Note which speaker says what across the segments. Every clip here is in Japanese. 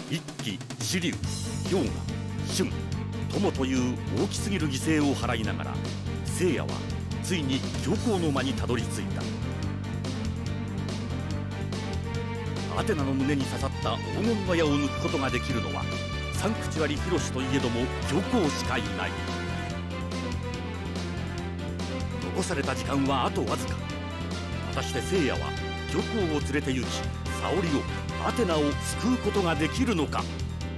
Speaker 1: 一騎紫龍氷河春友という大きすぎる犠牲を払いながら、聖夜はついに教皇の間にたどり着いた。アテナの胸に刺さった黄金の矢を抜くことができるのはサンクチュアリヒロシといえども教皇しかいない。残された時間はあとわずか。果たして聖夜は教皇を連れて行き、沙織をアテナを救うことができるのか。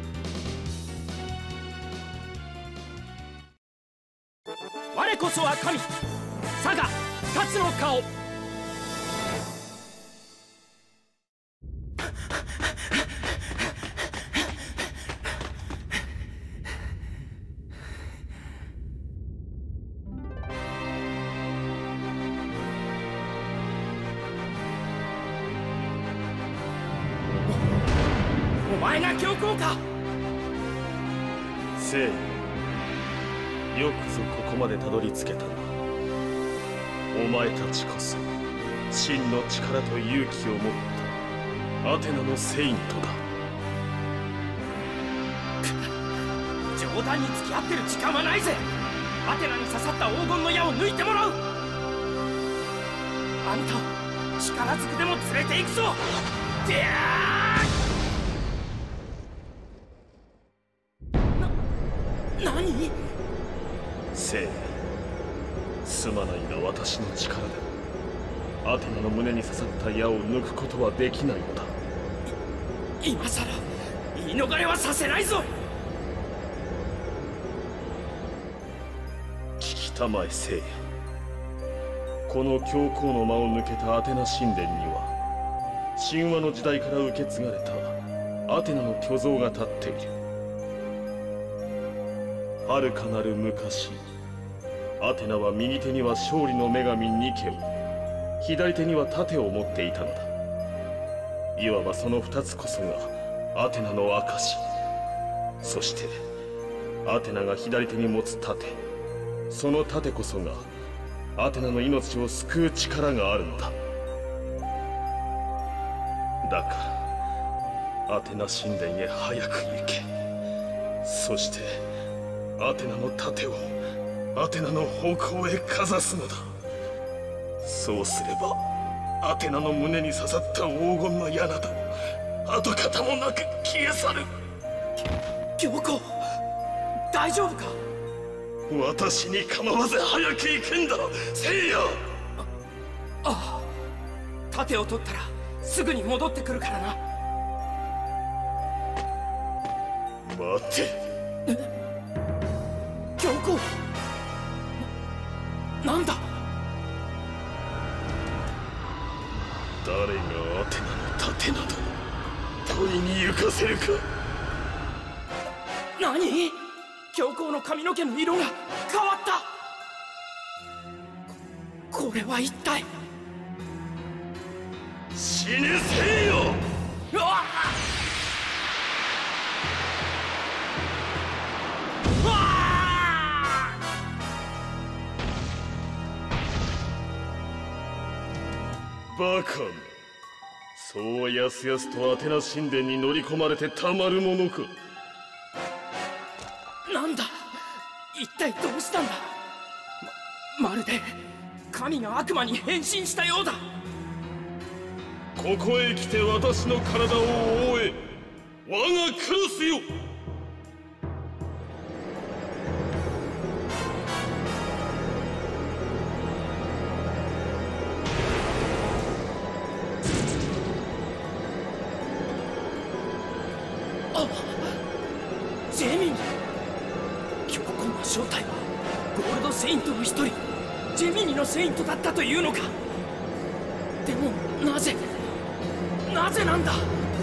Speaker 1: 我こそは神、佐賀二つの顔。お前が教皇か。
Speaker 2: 聖夜、よくぞここまでたどり着けたな。お前たちこそ真の力と勇気を持ったアテナのセイントだ。
Speaker 1: 冗談に付き合ってる時間はないぜ。アテナに刺さった黄金の矢を抜いてもらう。あんたを力ずくでも連れて行くぞ。でやー。何？
Speaker 2: 聖夜、すまないが私の力でアテナの胸に刺さった矢を抜くことはできないのだ。
Speaker 1: 今さら言い逃れはさせないぞ。
Speaker 2: 聞きたまえ聖夜、この教皇の間を抜けたアテナ神殿には神話の時代から受け継がれたアテナの巨像が立っている。遥かなる昔、アテナは右手には勝利の女神ニケを、左手には盾を持っていたのだ。いわばその二つこそがアテナの証。そしてアテナが左手に持つ盾、その盾こそがアテナの命を救う力があるのだ。だからアテナ神殿へ早く行け。そしてアテナの盾をアテナの方向へかざすのだ。そうすればアテナの胸に刺さった黄金の矢など跡形もなく消え去る。
Speaker 1: 教皇、大丈夫か。
Speaker 2: 私に構わず早く行くんだ聖夜。
Speaker 1: ああ、盾を取ったらすぐに戻ってくるからな。
Speaker 2: 待て。
Speaker 1: 教皇、なんだ。
Speaker 2: 誰がアテナの盾など取りに行かせるか。
Speaker 1: 何？教皇の髪の毛の色が変わった。これは一体。
Speaker 2: 死ね聖夜。
Speaker 1: うわっ！
Speaker 2: バカめ、そうやすやすとアテナ神殿に乗り込まれてたまるものか。
Speaker 1: なんだ、一体どうしたんだ。まるで神が悪魔に変身したようだ。
Speaker 2: ここへ来て私の体を覆え、我がクロスよ。
Speaker 1: ジェミニ。教皇の正体はゴールドセイントの一人、ジェミニのセイントだったというのか。でもなぜなんだ。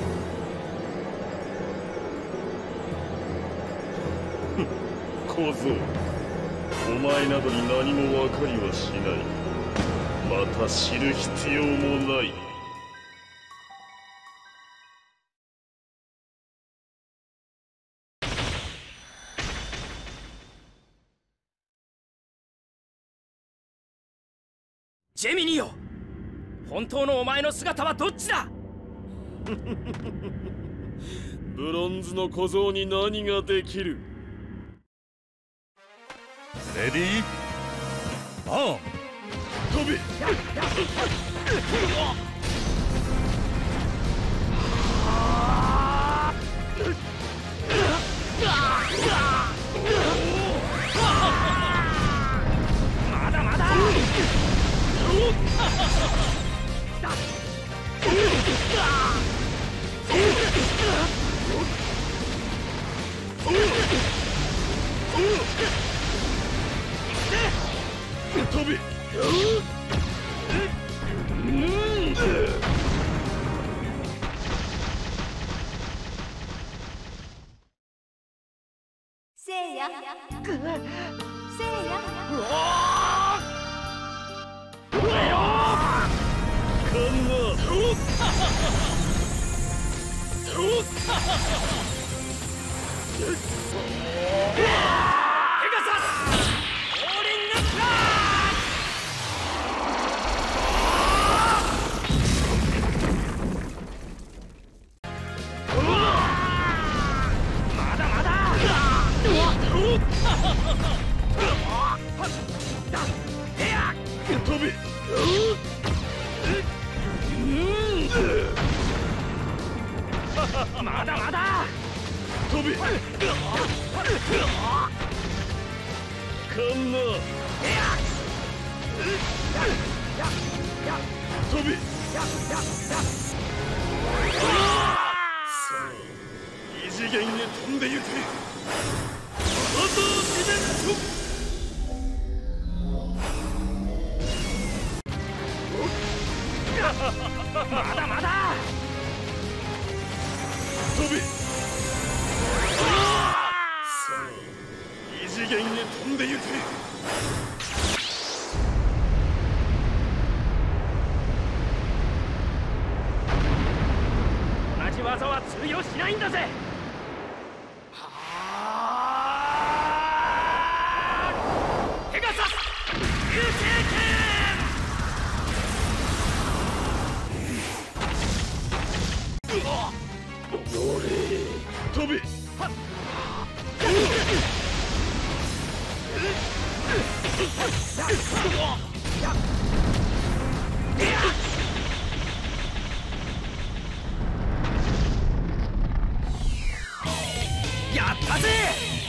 Speaker 2: 小僧、お前などに何も分かりはしない。また知る必要もない。
Speaker 1: ジェミニよ、本当のお前の姿はどっちだ。
Speaker 2: ブロンズの小僧に何ができる？
Speaker 3: レディーアーム
Speaker 2: 飛べ！
Speaker 1: まだまだ
Speaker 2: 飛べ！
Speaker 4: せいやせいや
Speaker 2: カンナ
Speaker 1: ペガサスオーリングプラスまだまだ
Speaker 2: 飛べ！
Speaker 1: まだまだ
Speaker 2: 飛べ！カンナ飛べ！異次元へ飛んでゆけ！アザーディメンション！
Speaker 1: まだまだ
Speaker 2: 飛べ！異次元へ飛んでゆけ！
Speaker 1: 同じ技は通用しないんだぜ。ペガサス流星剣
Speaker 2: 飛べ！
Speaker 1: やったぜ。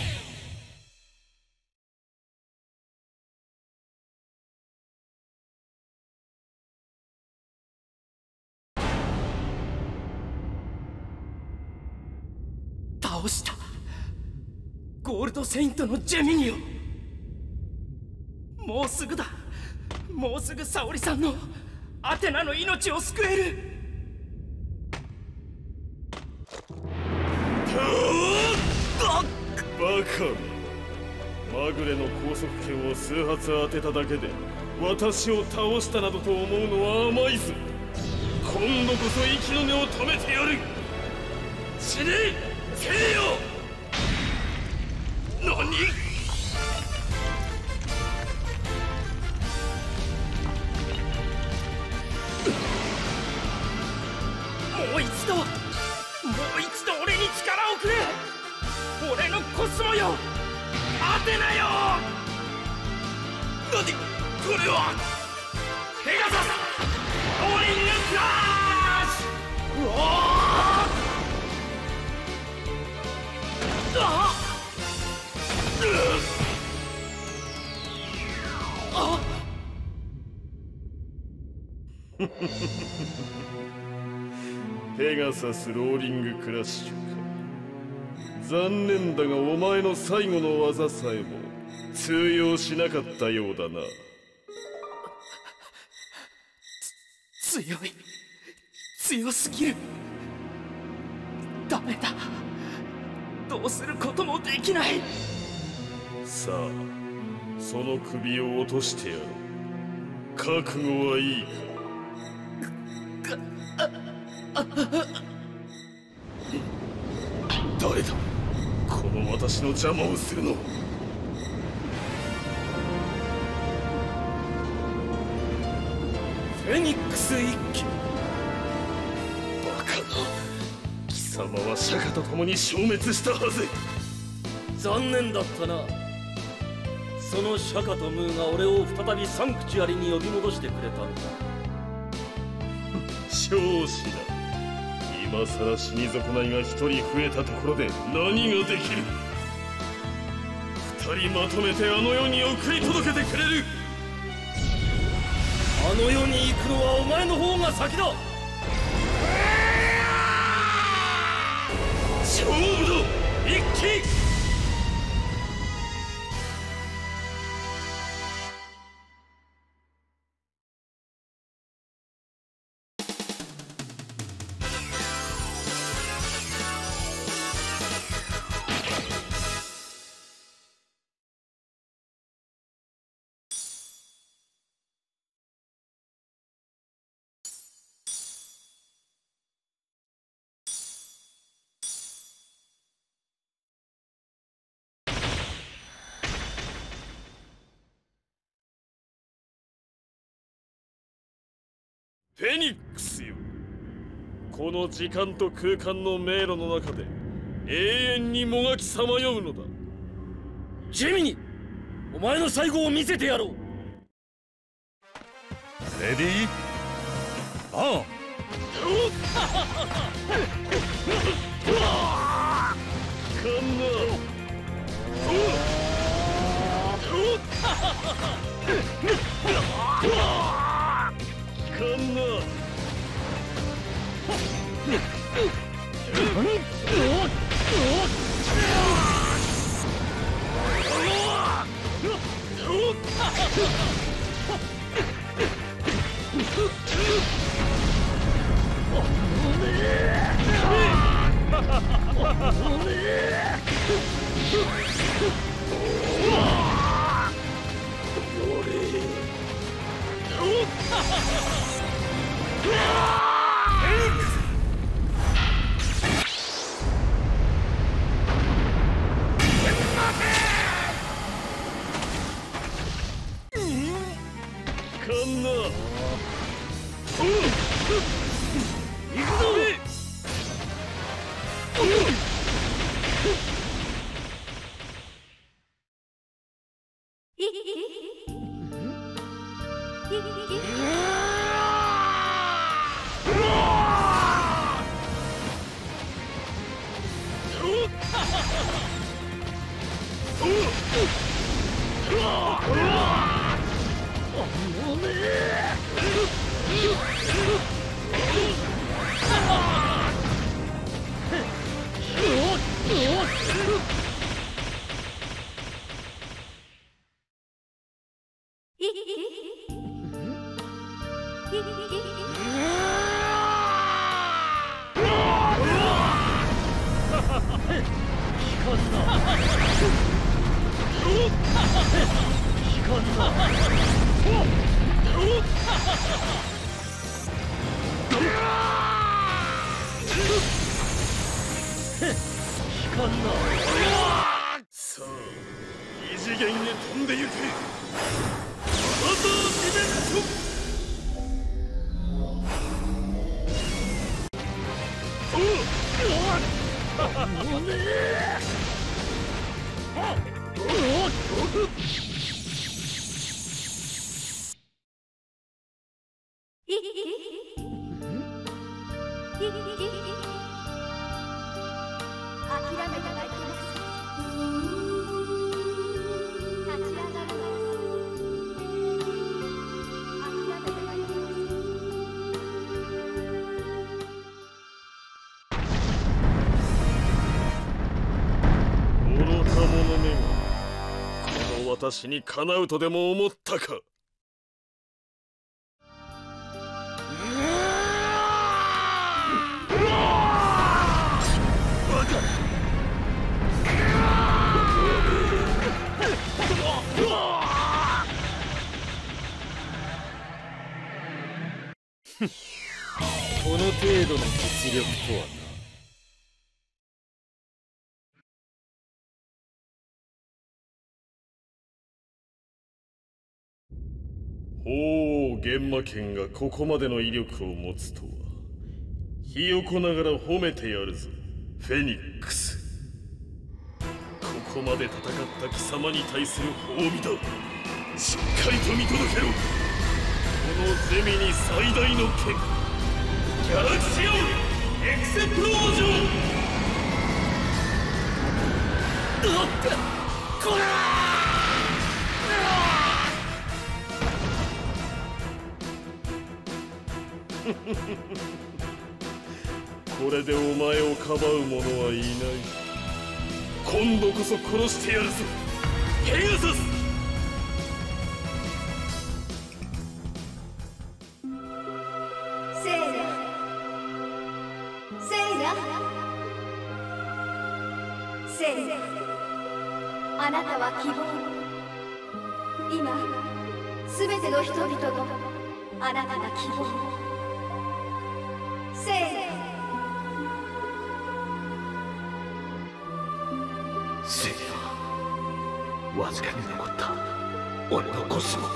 Speaker 1: 倒したゴールドセイントのジェミニを。もうすぐだ。もうすぐ沙織さんのアテナの命を救える。
Speaker 2: バカめ、まぐれの高速剣を数発当てただけで私を倒したなどと思うのは甘いぞ。今度こそ息の根を止めてやる。死ねせいよ。何？
Speaker 1: もう一度俺に力をくれ。俺のコスモよ、アテナよ。
Speaker 2: 何これは？
Speaker 1: ペガサスローリングクラッシュ。うおーあ
Speaker 2: ペガサスローリングクラッシュか。残念だがお前の最後の技さえも通用しなかったようだな。
Speaker 1: 強すぎる。ダメだ。どうすることもできない。
Speaker 2: さあ、その首を落としてやろう。覚悟はいいか？誰だこの私の邪魔をするの。
Speaker 1: フェニックス一騎。
Speaker 2: バカな貴様。 貴様は釈迦と共に消滅したはず。
Speaker 5: 残念だったな。その釈迦とムーが俺を再びサンクチュアリに呼び戻してくれたのだ。
Speaker 2: 少子だ。今さら死に損ないが一人増えたところで何ができる。二人まとめてあの世に送り届けてくれる。
Speaker 5: あの世に行くのはお前の方が先だ。
Speaker 2: 勝負だ一気。フェニックスよ、この時間と空間の迷路の中で永遠にもがきさまようのだ。
Speaker 5: ジェミニ、お前の最後を見せてやろう。
Speaker 3: レディーバーン。
Speaker 2: カンナカンナさあ、異次元へ飛んでゆけ。アザーディメンション。
Speaker 4: 諦めてはいけません。立ち上がるのです。諦めてはいけません。
Speaker 2: 愚か者めがこの私にかなうとでも思ったか。
Speaker 5: この程度の実力とはな。
Speaker 2: ほう、玄魔剣がここまでの威力を持つとは。ひよこながら褒めてやるぞ。 フェニックス。ここまで戦った貴様に対する褒美だ。しっかりと見届けろ。このゼミに最大の剣、ギャラクシオンエクセプロージョン。こらこれでお前をかばう者はいない。今度こそ殺してやるぞ、ペガサス。
Speaker 4: あなたは希望。今すべての人々のあなたが希望。せいや。
Speaker 6: せいや、わずかに残った俺のコスモ。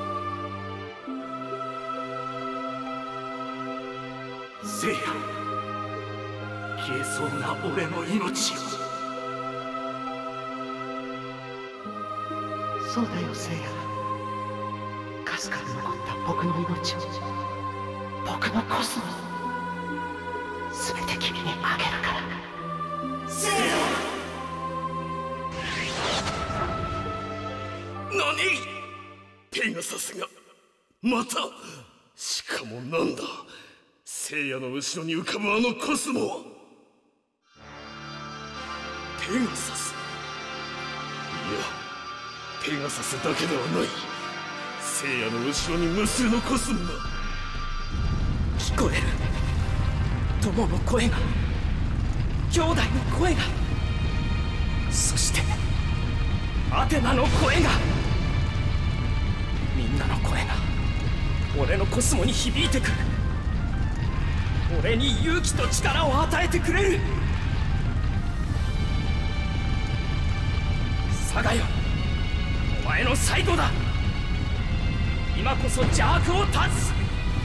Speaker 6: せいや、消えそうな俺の命を。そうだよ、せいや。かすかに残った僕の命を、僕のコスモを全て君にあげるから。せいや。
Speaker 2: 何？ペガサスがまた。しかもなんだ、聖夜の後ろに浮かぶあのコスモは。ペガサス。いや、ペガサスだけではない。聖夜の後ろに無数のコスモが。
Speaker 1: 聞こえる。友の声が、兄弟の声が、そしてアテナの声が。みんなの声が俺のコスモに響いてくる。俺に勇気と力を与えてくれる。サガよ、お前の最後だ。今こそ邪悪を断つ。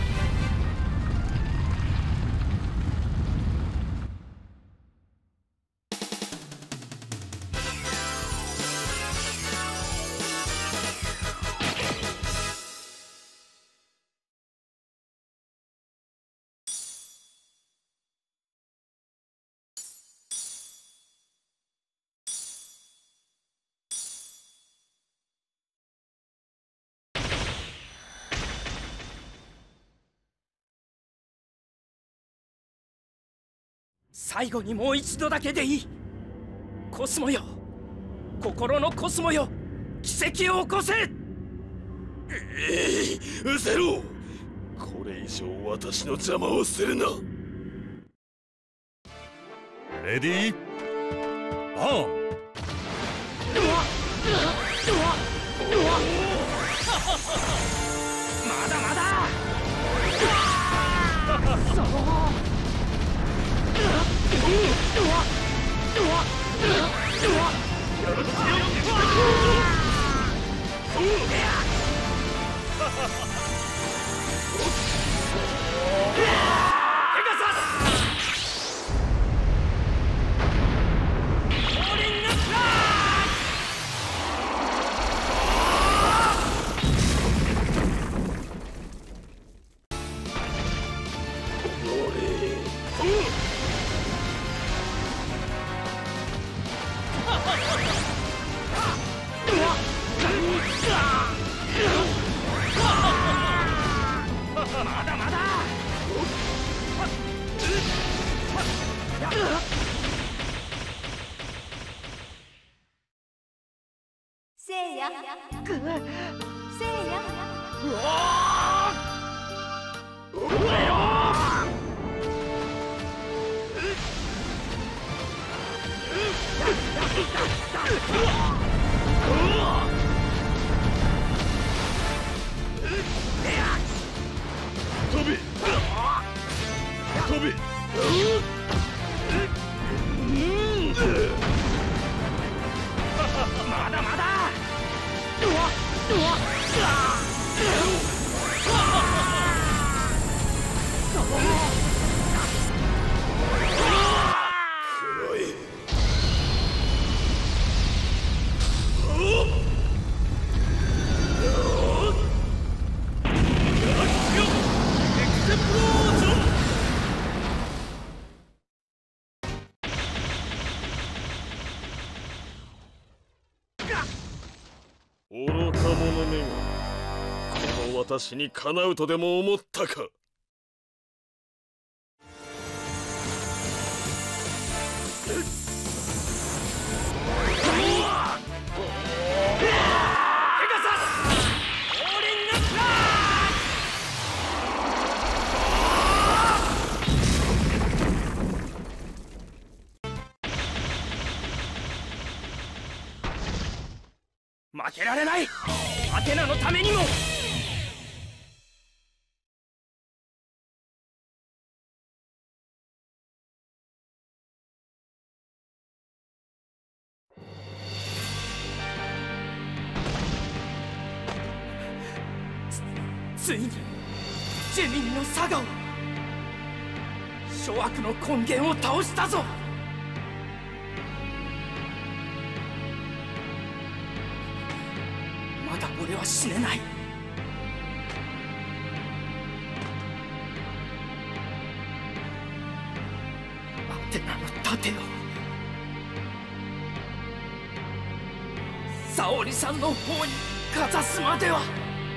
Speaker 1: 最後にもう一度だけでいい。コスモよ、心のコスモよ、奇跡を起こせ。
Speaker 2: うせろ。これ以上私の邪魔をするな。
Speaker 3: レディーバーン。
Speaker 1: まだまだ。
Speaker 4: せいや。せいや。
Speaker 2: 飛べ飛べ。
Speaker 1: まだまだ。
Speaker 2: 愚か者めがこの私にかなうとでも思ったか。
Speaker 1: 負けられない。アテナのためにも。ついにジェミニのサガを、諸悪の根源を倒したぞ。まだ俺は死ねない。アテナの盾を沙織さんの方にかざすまでは。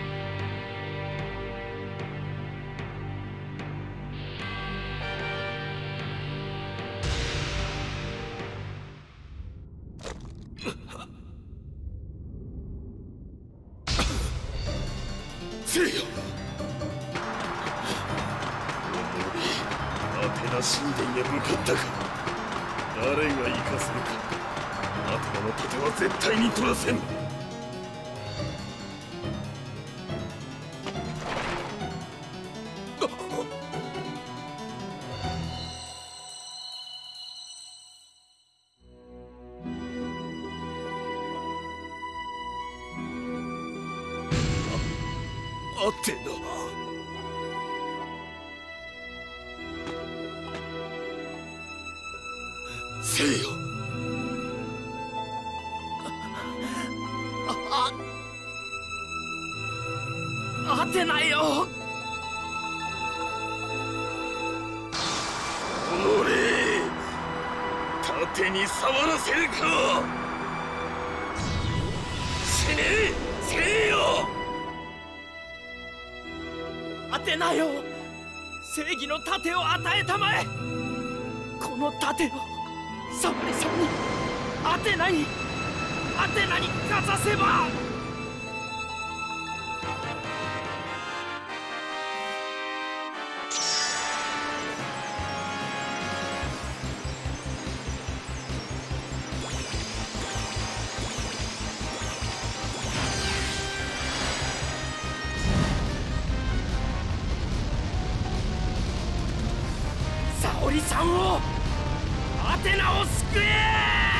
Speaker 2: せいや、アテナ神殿へ向かったか。誰が生かせるか。アテナの盾は絶対に取らせん。アテナ、せいや、
Speaker 1: アテナよ。
Speaker 2: おのれ、盾に触らせるか。死ね、せいや。
Speaker 1: アテナよ、正義の盾を与えたまえ。この盾を沙織さんに、アテナにかざせば。沙織さんを、アテナを救え。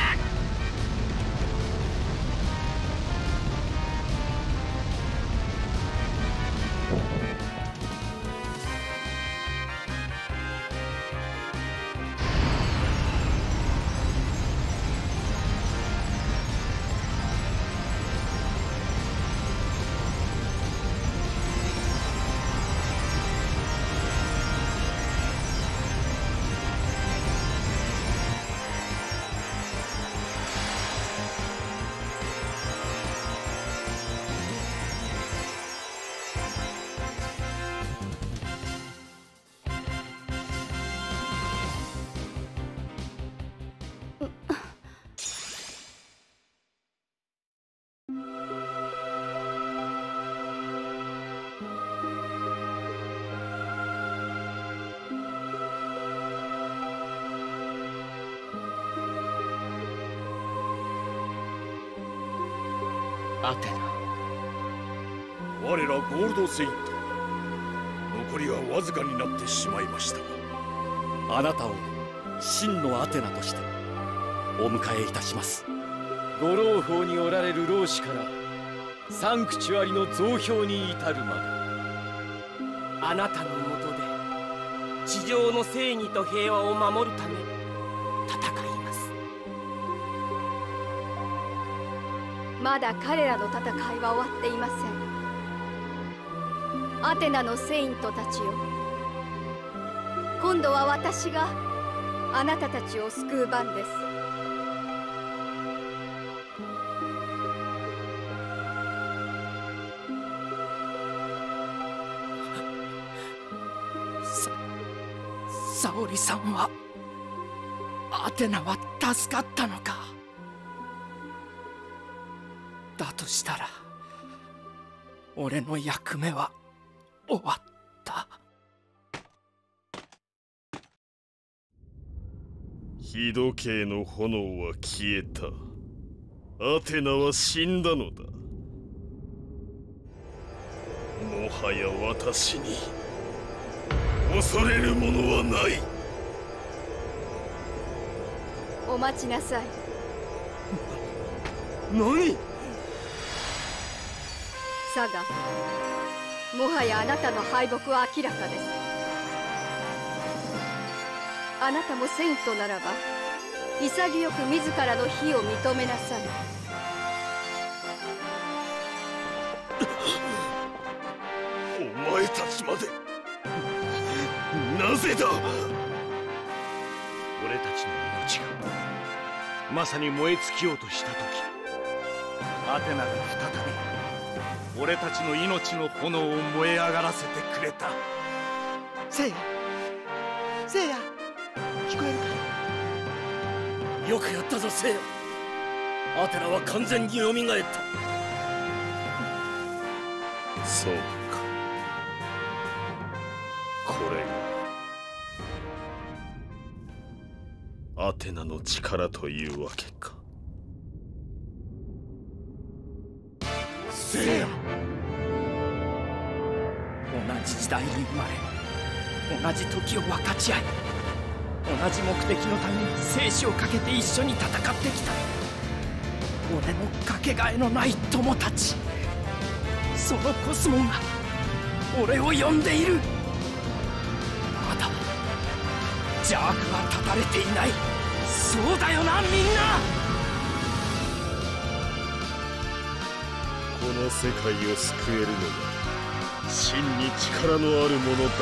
Speaker 5: アテナ、
Speaker 3: 我らゴールドセイント、残りはわずかになってしまいましたが、
Speaker 5: あなたを真のアテナとしてお迎えいたします。ご老法におられる老子からサンクチュアリの増票に至るまで、
Speaker 1: あなたのもとで地上の正義と平和を守るため戦います。
Speaker 4: まだ彼らの戦いは終わっていません。アテナのセイントたちよ、今度は私があなたたちを救う番です。
Speaker 1: りさんはアテナは助かったのか。だとしたら俺の役目は終わった。
Speaker 2: 日時計の炎は消えた。アテナは死んだのだ。もはや私に恐れるものはない。
Speaker 4: お待ちなさい。
Speaker 2: 何？
Speaker 4: サガ、もはやあなたの敗北は明らかです。あなたもセイントならば潔く自らの非を認めなさい。
Speaker 2: お前たちまでなぜだ。
Speaker 3: 俺たちの命がまさに燃え尽きようとした時、アテナが再び俺たちの命の炎を燃え上がらせてくれた。
Speaker 6: せいや、せいや、聞こえるか？
Speaker 5: よくやったぞセイヤ。アテナは完全に蘇った。
Speaker 2: そうか、これがアテナの力というわけか。
Speaker 1: せいや、同じ時代に生まれ、同じ時を分かち合い、同じ目的のために生死をかけて一緒に戦ってきた俺のかけがえのない友たち。そのコスモが俺を呼んでいる。まだ邪悪は断たれていない。そうだよな、みんな。
Speaker 2: この世界を救えるのは真に力のある者だけだ。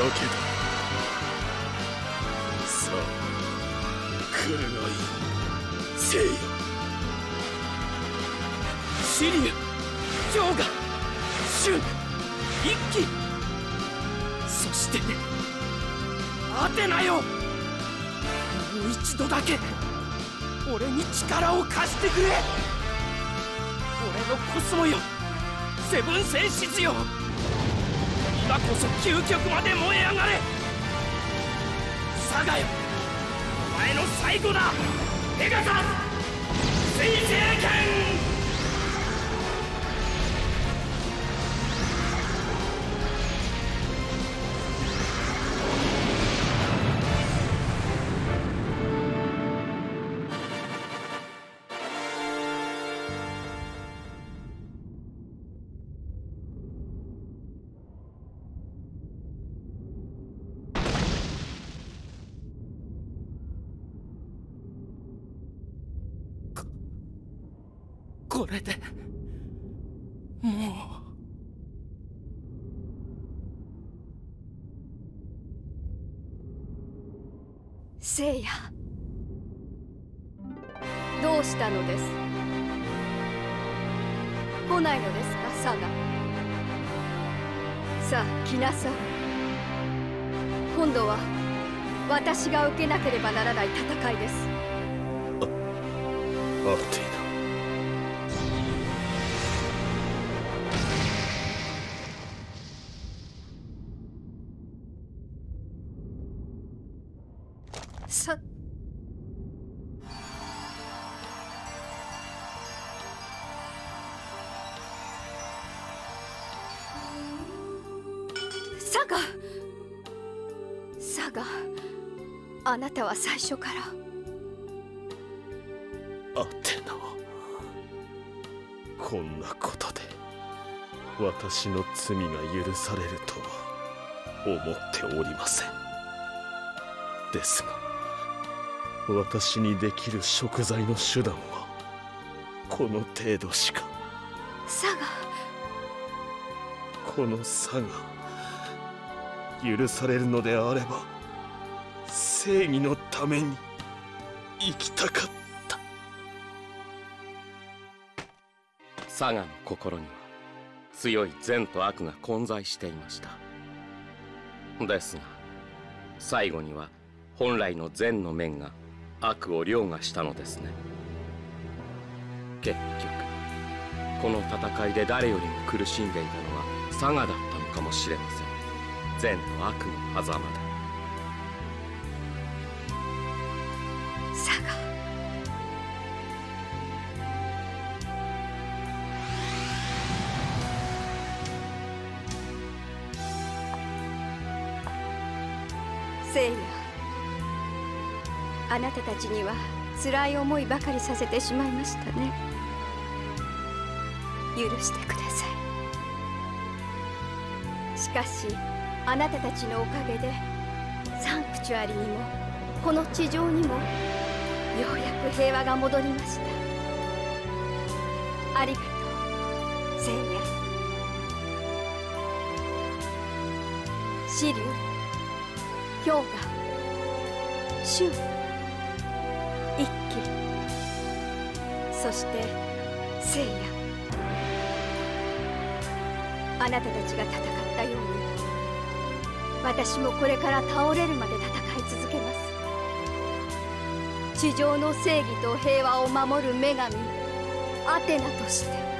Speaker 2: さあ来るがいい、聖夜。
Speaker 1: シリュウ、ジョーガ、シュン、一騎、そしてアテナよ。もう一度だけ俺に力を貸してくれ。俺のコスモよ、セブン戦士よ、今こそ究極まで燃え上がれ。サガよ、お前の最後だ。ペガサス水星剣。これでも
Speaker 4: う。せいや、どうしたのです？来ないのですか、サガ。さあ来なさい。今度は私が受けなければならない戦いです。
Speaker 2: アテナ、
Speaker 4: サガ、あなたは最初から。
Speaker 2: アテナはこんなことで私の罪が許されるとは思っておりません。ですが私にできる贖罪の手段はこの程度しか。
Speaker 4: サガ、
Speaker 2: この差が許されるのであれば正義のために生きたかった。
Speaker 7: サガの心には強い善と悪が混在していました。ですが最後には本来の善の面が悪を凌駕したのですね。結局この戦いで誰よりも苦しんでいたのはサガだったのかもしれません。善と悪の狭間で。
Speaker 4: サガ。聖夜、あなたたちには辛い思いばかりさせてしまいましたね。許してください。しかしあなたたちのおかげでサンクチュアリにもこの地上にもようやく平和が戻りました。ありがとう聖夜。紫龍、氷河、春、一騎、そして聖夜。あなたたちが戦ったように私もこれから倒れるまで戦い続けます。地上の正義と平和を守る女神アテナとして。